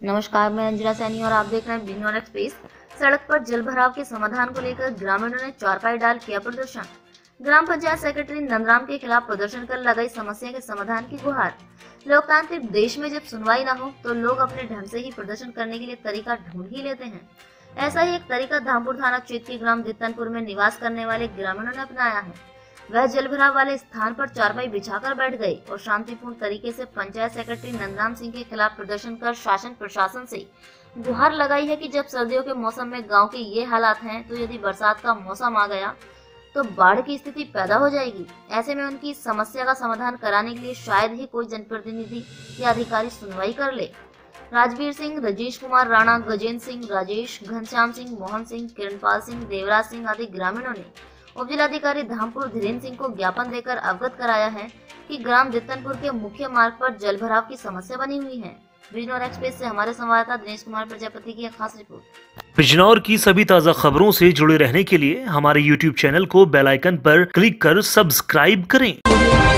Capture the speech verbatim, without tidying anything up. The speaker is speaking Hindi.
नमस्कार, मैं अंजना सैनी और आप देख रहे हैं बिजनौर एक्सप्रेस। सड़क पर जल भराव के समाधान को लेकर ग्रामीणों ने चारपाई डाल किया प्रदर्शन। ग्राम पंचायत सेक्रेटरी नंदराम के खिलाफ प्रदर्शन कर लगाई समस्या के समाधान की गुहार। लोकतांत्रिक देश में जब सुनवाई न हो तो लोग अपने ढंग से ही प्रदर्शन करने के लिए तरीका ढूंढ ही लेते हैं। ऐसा ही एक तरीका धामपुर थाना क्षेत्र के ग्राम दित्तनपुर में निवास करने वाले ग्रामीणों ने अपनाया है। वह जल भराव वाले स्थान पर चारपाई बिछाकर बैठ गए और शांतिपूर्ण तरीके से पंचायत सेक्रेटरी नंदराम सिंह के खिलाफ प्रदर्शन कर शासन प्रशासन से गुहार लगाई है कि जब सर्दियों के मौसम में गांव के ये हालात हैं तो यदि बरसात का मौसम आ गया तो बाढ़ की स्थिति पैदा हो जाएगी। ऐसे में उनकी समस्या का समाधान कराने के लिए शायद ही कोई जनप्रतिनिधि या अधिकारी सुनवाई कर ले। राजवीर सिंह, राजेश कुमार राणा, गजेंद्र सिंह, राजेश, घनश्याम सिंह, मोहन सिंह, किरणपाल सिंह, देवराज सिंह आदि ग्रामीणों ने उपजिलाधिकारी धामपुर धीरेन्द्र सिंह को ज्ञापन देकर अवगत कराया है कि ग्राम दित्तनपुर के मुख्य मार्ग पर जल भराव की समस्या बनी हुई है। बिजनौर एक्सप्रेस से हमारे संवाददाता दिनेश कुमार प्रजापति की एक खास रिपोर्ट। बिजनौर की सभी ताजा खबरों से जुड़े रहने के लिए हमारे यूट्यूब चैनल को बेल आइकन पर क्लिक कर सब्सक्राइब करें।